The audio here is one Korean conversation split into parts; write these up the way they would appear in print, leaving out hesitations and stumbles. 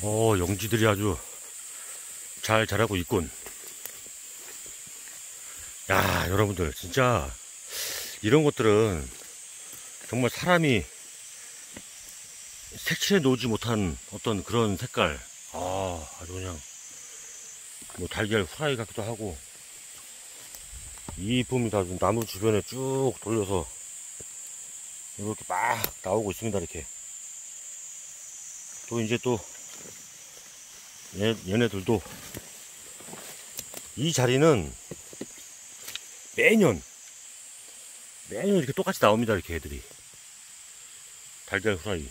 영지들이 아주 잘 자라고 있군. 야, 여러분들, 진짜, 이런 것들은 정말 사람이 색칠해 놓지 못한 어떤 그런 색깔. 아주 그냥, 뭐, 달걀 후라이 같기도 하고, 이쁨이 다 나무 주변에 쭉 돌려서, 이렇게 막 나오고 있습니다, 이렇게. 또 이제 또, 얘네들도, 이 자리는 매년 이렇게 똑같이 나옵니다, 이렇게 애들이. 달걀 후라이.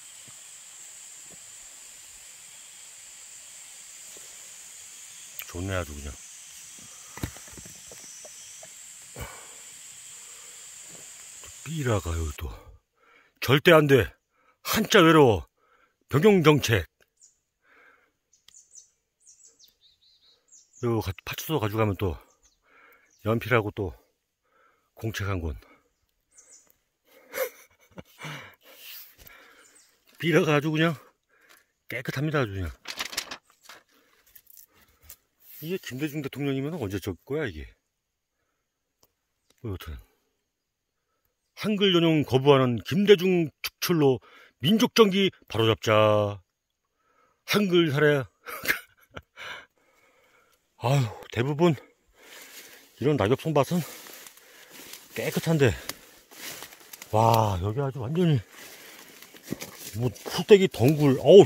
좋네, 아주 그냥. 삐라가 여기 또. 절대 안 돼. 한자 외로워. 병용정책. 요 파출소 가져가면 또 연필하고 또 공책 한 권. 삐라가 아주 그냥 깨끗합니다, 아주 그냥. 이게 김대중 대통령이면 언제 적 거야, 이게. 여튼 한글 전용 거부하는 김대중 축출로 민족정기 바로잡자. 한글 살해. 아유, 대부분 이런 낙엽 송밭은 깨끗한데, 와, 여기 아주 완전히 뭐 풀떼기 덩굴. 어우,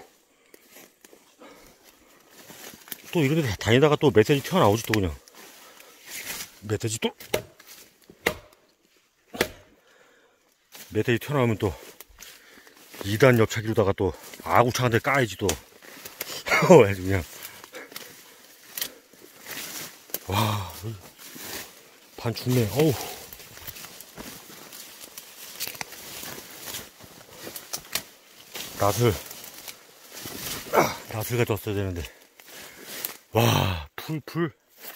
또 이런 데 다니다가 또 멧돼지 튀어나오지, 또 그냥. 멧돼지 튀어나오면 또 2단 옆차기로다가 또 아구창한테 까야지 또. 아주 그냥. 와, 반 죽네. 어우. 낫을 가져왔어야 되는데. 와, 풀.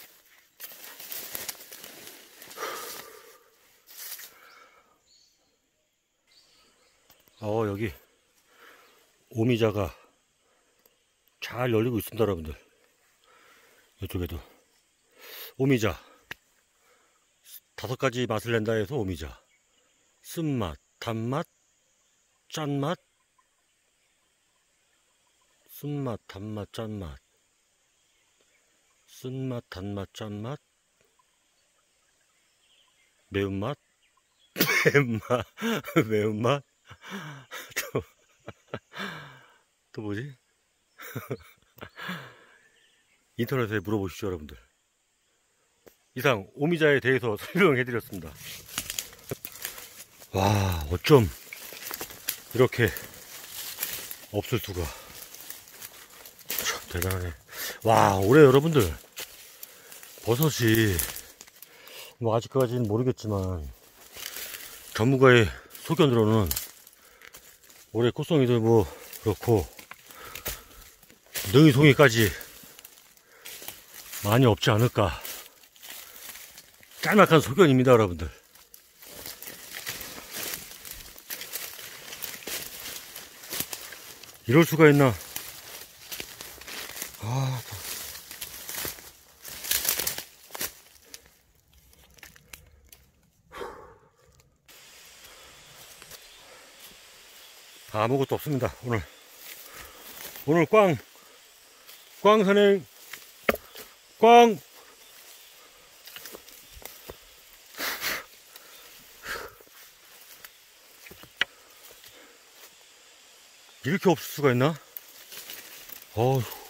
여기 오미자가 잘 열리고 있습니다, 여러분들. 이쪽에도 오미자 5가지 맛을 낸다 해서 오미자. 쓴맛, 단맛, 짠맛. 쓴맛, 단맛, 짠맛. 쓴맛, 단맛, 짠맛. 매운맛. 매운맛. 또 뭐지? 인터넷에 물어보시죠, 여러분들. 이상 오미자에 대해서 설명해드렸습니다. 와, 어쩜 이렇게 없을 수가. 참 대단하네. 와, 올해 여러분들 버섯이 뭐 아직까지는 모르겠지만 전문가의 소견으로는 올해 꽃송이도 뭐 그렇고 능이송이까지 많이 없지 않을까. 짤막한 소견입니다, 여러분들. 이럴 수가 있나. 아무것도 없습니다. 오늘 꽝 선행 꽝. 이렇게 없을 수가 있나? 어휴.